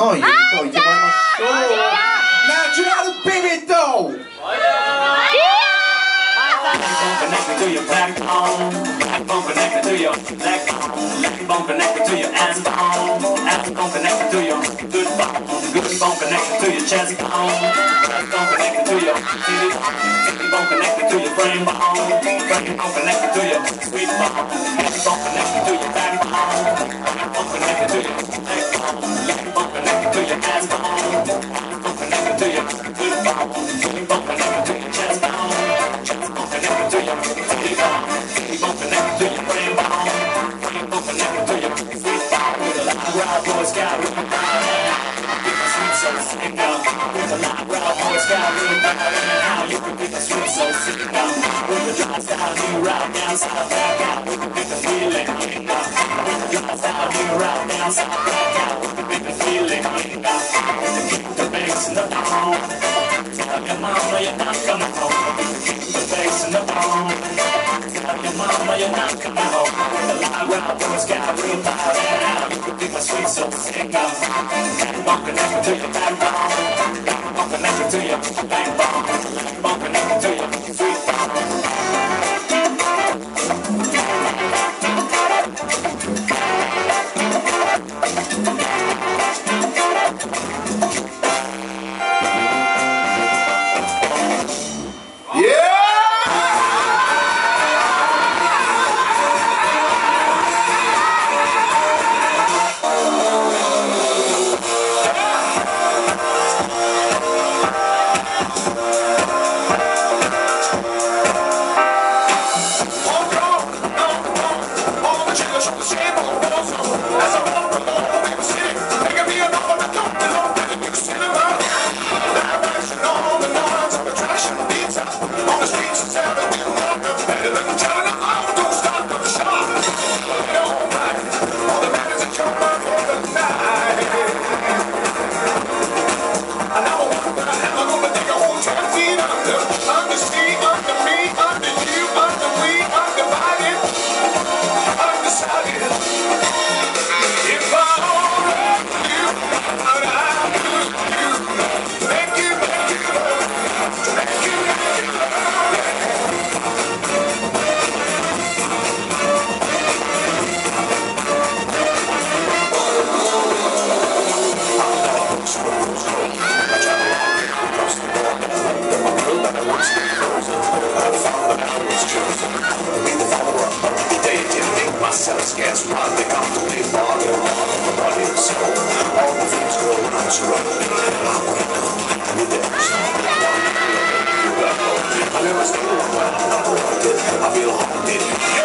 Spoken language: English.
No, you want my show. Now, you know how to beat it though. Backbone connected to your backbone. Backbone connected to your leg bone. Leg bone connected to your ass bone. Ass bone connected to your good bone. Good bone connected to your chest bone. Chest bone connected to your titty bone. Titty bone connected to your brain bone. Brain bone connected to your sweet bone. Head bone connected to your backbone. Backbone connected to your leg bone. Leg bone connected to your ass bone. Ass bone connected to your good bone. Good bone connected to your chest bone. Connected to your titty bone, titty bone connected to your brain bone, brain bone connected to your sweet bone. With a loud brow boy scout, with a proud get the sweet soul sing up. With a loud brow boy scout, real proud now you can get the sweet soul sing up. With the dry style new route down south back out, we can get the feeling ring up. With the dry style new route down south back out, we can get the feeling ring up. With the kick the bass in the bone, tell your mama you're not coming home. Bass in the bone. Tell your mama you're not coming home. With a loud round boys got real loud and out. You can be my sweet soul singer. Backbone connected to your backbone. Backbone connected to your backbone. Backbone connected to your sweet bone. Scarce run, they come to me for the body and soul. All the things go on, surrounding me. I'm going to be there. I never stay when I'm not wanted. I feel haunted.